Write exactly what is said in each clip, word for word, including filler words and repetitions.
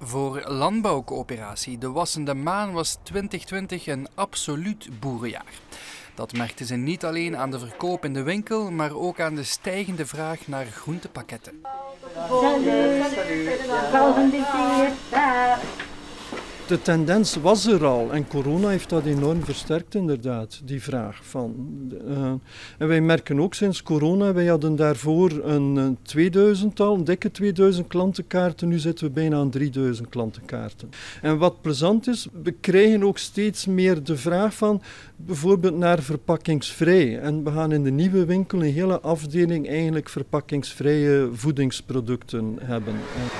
Voor landbouwcoöperatie De Wassende Maan was twintig twintig een absoluut boerenjaar. Dat merkten ze niet alleen aan de verkoop in de winkel, maar ook aan de stijgende vraag naar groentepakketten. Volgende keer. De tendens was er al en corona heeft dat enorm versterkt inderdaad, die vraag. Van, uh, en wij merken ook sinds corona, wij hadden daarvoor een, een tweeduizendtal, een dikke tweeduizend klantenkaarten, nu zitten we bijna aan drieduizend klantenkaarten. En wat plezant is, we krijgen ook steeds meer de vraag van bijvoorbeeld naar verpakkingsvrij. En we gaan in de nieuwe winkel een hele afdeling eigenlijk verpakkingsvrije voedingsproducten hebben.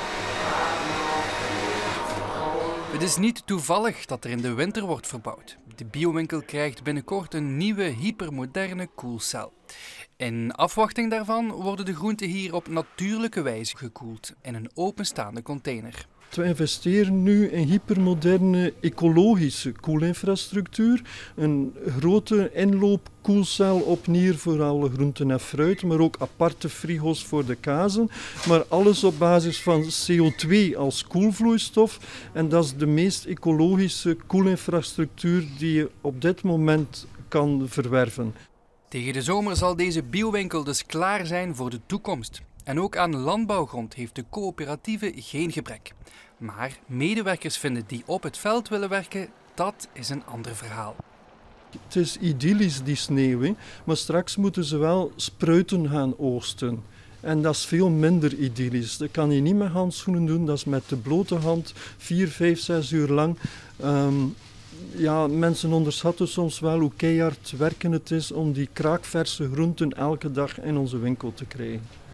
Het is niet toevallig dat er in de winter wordt verbouwd. De biowinkel krijgt binnenkort een nieuwe hypermoderne koelcel. In afwachting daarvan worden de groenten hier op natuurlijke wijze gekoeld in een openstaande container. We investeren nu in hypermoderne ecologische koelinfrastructuur. Een grote inloopkoelcel opnieuw voor alle groenten en fruit, maar ook aparte frigo's voor de kazen. Maar alles op basis van C O twee als koelvloeistof. En dat is de meest ecologische koelinfrastructuur die je op dit moment kan verwerven. Tegen de zomer zal deze biowinkel dus klaar zijn voor de toekomst. En ook aan landbouwgrond heeft de coöperatieve geen gebrek. Maar medewerkers vinden die op het veld willen werken, dat is een ander verhaal. Het is idyllisch, die sneeuw, hè? Maar straks moeten ze wel spruiten gaan oogsten. En dat is veel minder idyllisch. Dat kan je niet met handschoenen doen, dat is met de blote hand, vier, vijf, zes uur lang. Um, ja, mensen onderschatten soms wel hoe keihard werken het is om die kraakverse groenten elke dag in onze winkel te krijgen.